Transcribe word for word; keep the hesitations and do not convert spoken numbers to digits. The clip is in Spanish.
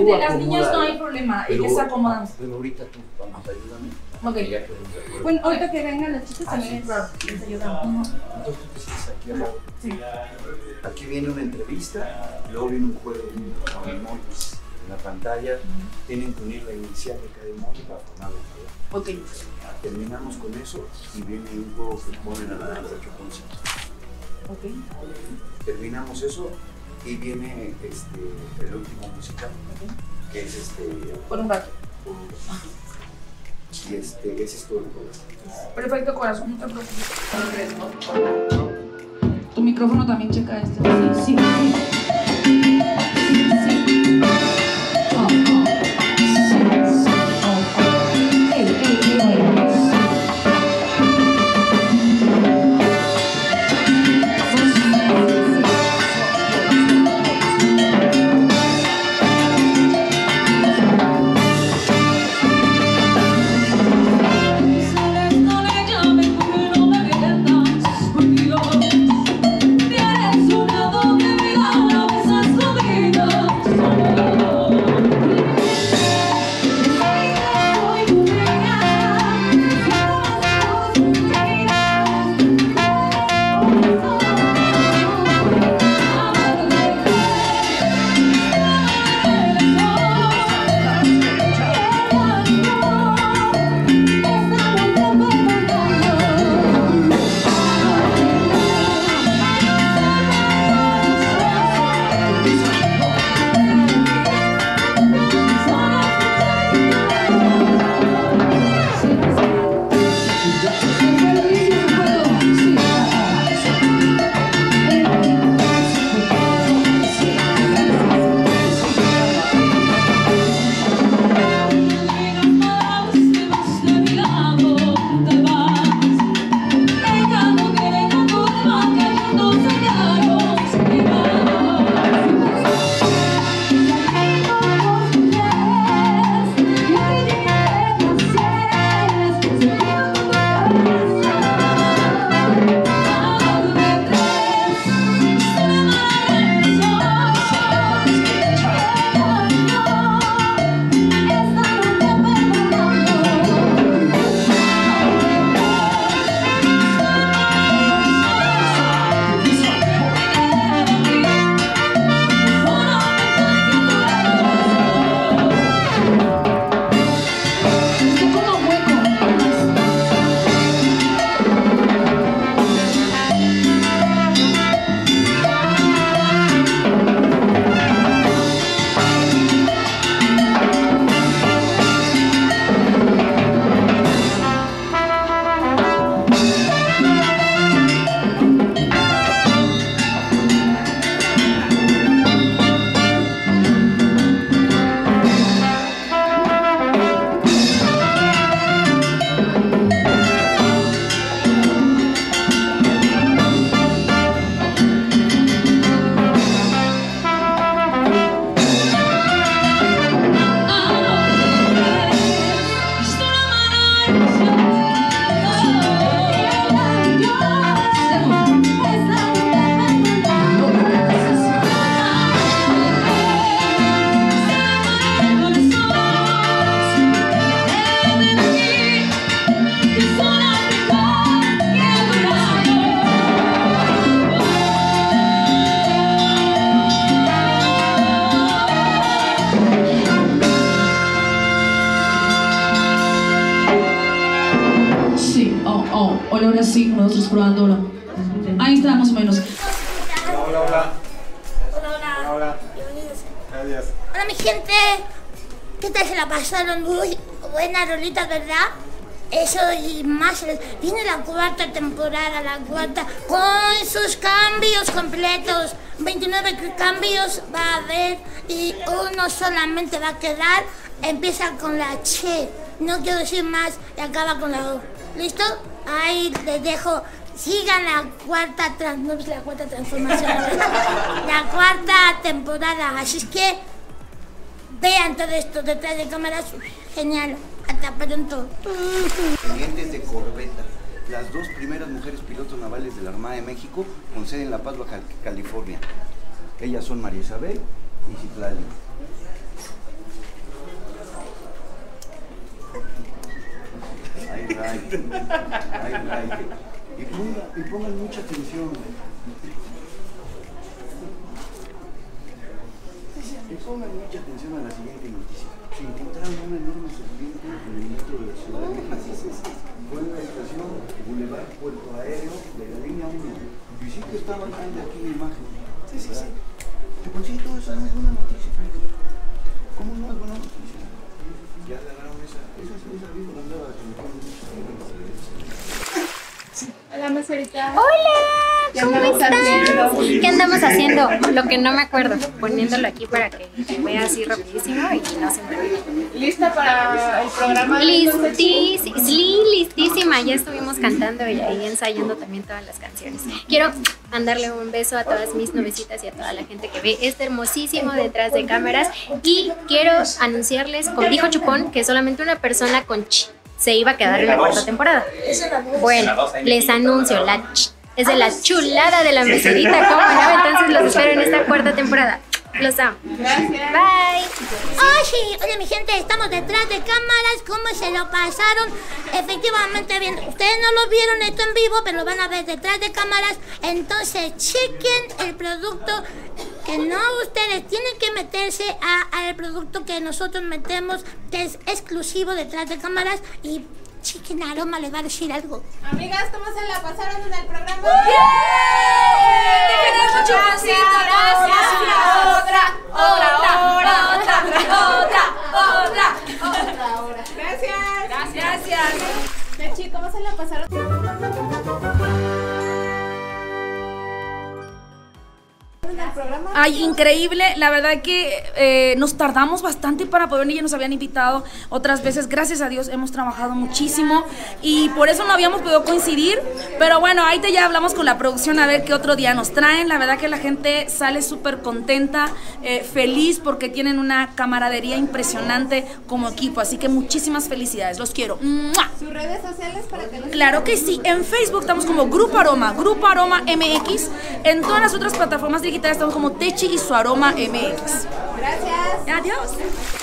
Exactamente, las niñas no hay problema, pero, ellas se acomodan. Pero ahorita tú, vamos, ayúdame. Ok. Ya quedamos de acuerdo. Bueno, ahorita que vengan las chicas Ah, también, sí. claro, les ayudamos. Entonces tú te sientes aquí abajo. Sí. Aquí viene una entrevista, luego viene un juego con emojis en la pantalla. Uh-huh. Tienen que unir la inicial de cada emoji para formar la palabra. Ok. Terminamos con eso y viene un juego que ponen a la ocho con cinco. Ok. Terminamos eso y viene este, el último musical, okay. Que es este... Por un rato. Por un rato. Y este, ese es todo el programa. Perfecto, corazón, no te preocupes. Tu micrófono también checa este. Sí, sí, sí. Sí, sí. Oh, oh. Sí, sí. Oh, oh. Ey, ey, ey, ey. Ahora sí, nosotros probándolo. Ahí está, más o menos. Hola, hola, hola. Hola, hola. Hola. Gracias. Hola, mi gente. ¿Qué tal se la pasaron? Muy buena rolita, ¿verdad? Eso y más. Viene la cuarta temporada, la cuarta, con sus cambios completos. veintinueve cambios va a haber y uno solamente va a quedar. Empieza con la Che, no quiero decir más, y acaba con la O. ¿Listo? Ahí les dejo. Sigan la cuarta, trans, no es la cuarta transformación, la cuarta temporada. Así es que vean todo esto detrás de cámaras. Genial. Hasta pronto. Tenientes de corbeta. Las dos primeras mujeres pilotos navales de la Armada de México con sede en La Paz, Baja California. Ellas son María Isabel y Citlali. like, like, like. Y pongan, y pongan mucha atención. Y pongan mucha atención a la siguiente noticia. Se encontraron una enorme serpiente en el metro de la Ciudad de México. Fue en la estación Boulevard Puerto Aéreo de la línea uno. Y sí que está bajando aquí la imagen. Sí, sí, sí. Chuponcito, eso no es buena noticia. ¿Cómo no es buena noticia? Ya agarraron esa, esa, esa víbora andaba Hola, Marcelita. Hola, ¿cómo estás? haciendo? ¿Qué andamos haciendo? Lo que no me acuerdo, poniéndolo aquí para que vea así rapidísimo y no se me olvide. ¿Lista para el programa? Listísima, listísima, ya estuvimos cantando y ahí ensayando también todas las canciones. Quiero mandarle un beso a todas mis novecitas y a toda la gente que ve este hermosísimo detrás de cámaras y quiero anunciarles, como dijo Chupón, que solamente una persona con ch se iba a quedar en la cuarta temporada. Bueno, les anuncio, la ch es de la chulada de la meserita, ¿cómo no? Entonces los espero en esta cuarta temporada. Los amo. Gracias. Bye. Oye, oye mi gente, estamos detrás de cámaras, ¿cómo se lo pasaron? Efectivamente bien, ustedes no lo vieron esto en vivo, pero lo van a ver detrás de cámaras. Entonces chequen el producto, que no ustedes tienen que meterse a, al producto que nosotros metemos, que es exclusivo detrás de cámaras. Y Chicken Aroma les va a decir algo. Amigas, ¿cómo se la pasaron en el programa? ¡Te queremos, Chuponcito! ¡Gracias! ¡Otra, otra, otra, otra, otra, otra, otra hora! Gracias. Gracias. Mechi, ¿cómo se la pasaron en el programa? Ay, increíble, la verdad que eh, nos tardamos bastante para poder venir, ya nos habían invitado otras veces, gracias a Dios hemos trabajado muchísimo y por eso no habíamos podido coincidir, pero bueno, ahí te ya hablamos con la producción a ver qué otro día nos traen. La verdad que la gente sale súper contenta, eh, feliz porque tienen una camaradería impresionante como equipo, así que muchísimas felicidades, los quiero. ¡Mua! ¿Sus redes sociales para que los... Claro que sí, en Facebook estamos como Grupo Aroma, Grupo Aroma M X, en todas las otras plataformas digitales estamos como Techi y su Aroma M X. Gracias. Adiós.